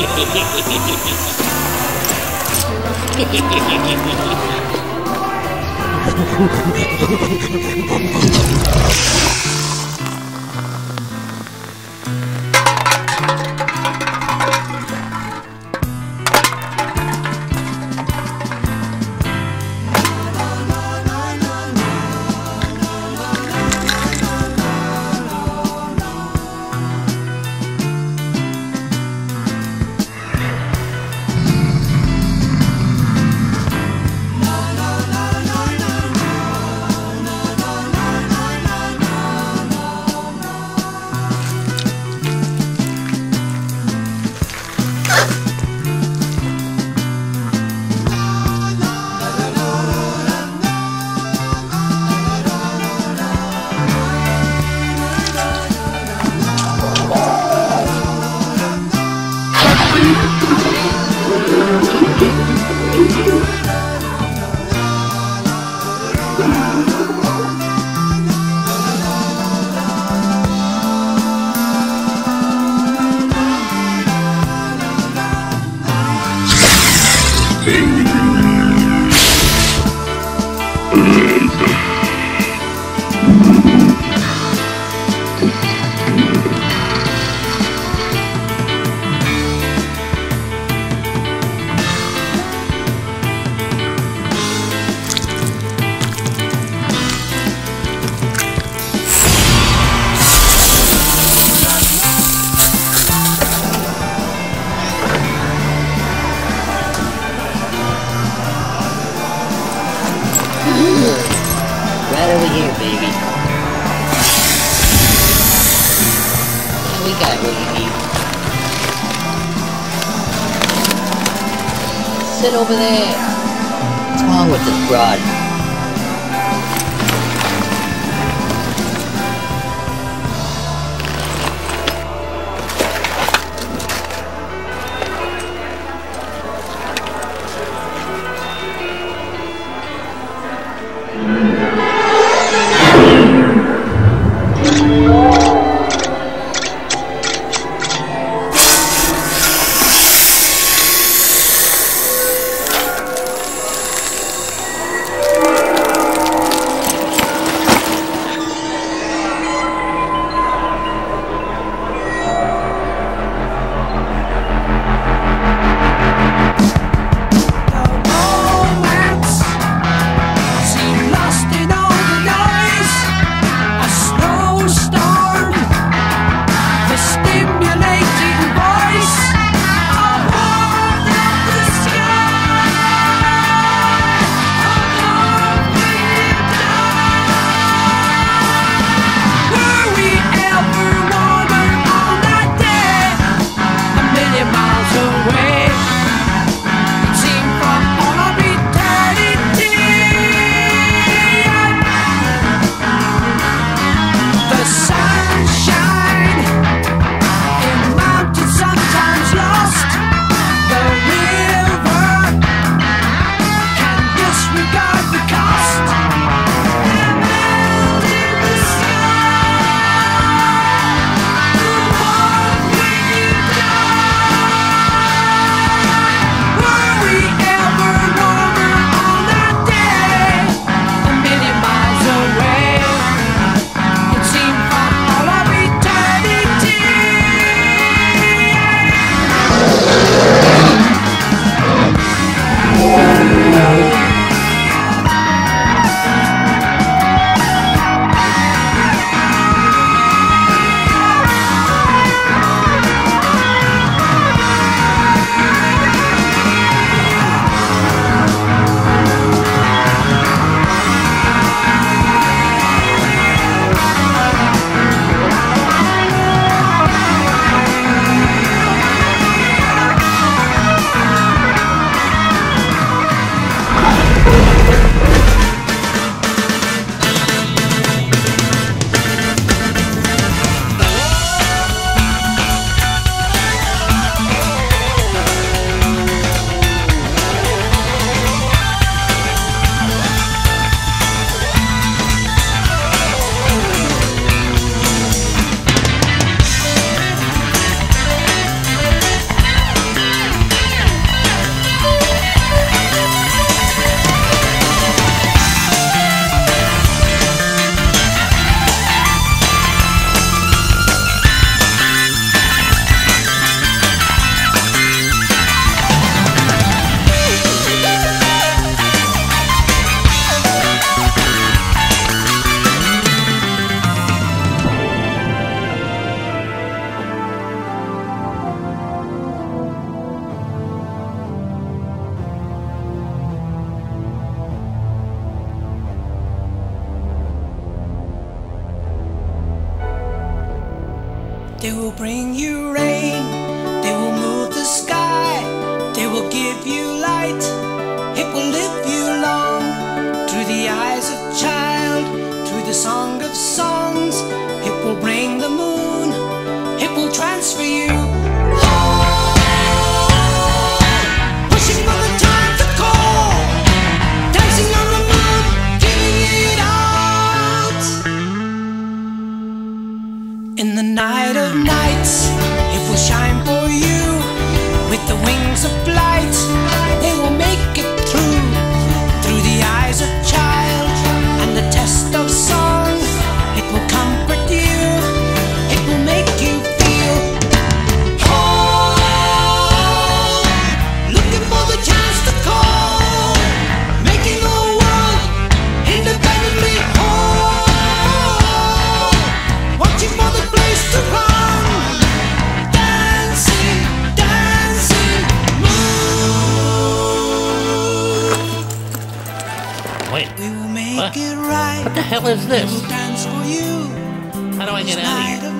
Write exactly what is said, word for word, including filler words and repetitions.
Right over here, baby. Yeah, we got what you need. Sit over there. What's wrong with this broad? They will bring you rain. They will move the sky. They will give you light. It will live you long. Through the eyes of child, through the song of songs. It will bring the moon. It will transfer you. Pushing for the time to call. Dancing on the moon, giving it out. In the night of nights, it will shine for you. With the wings of light, they will make it through. Through the eyes of child and the test of song, it will comfort you. It will make you feel whole. Looking for the chance to call. Making the world independently whole. Watching for the place to run. Dancing, dancing, move. Wait, We will make what? it right. What the hell is this? We'll dance for you. How do I get out of here?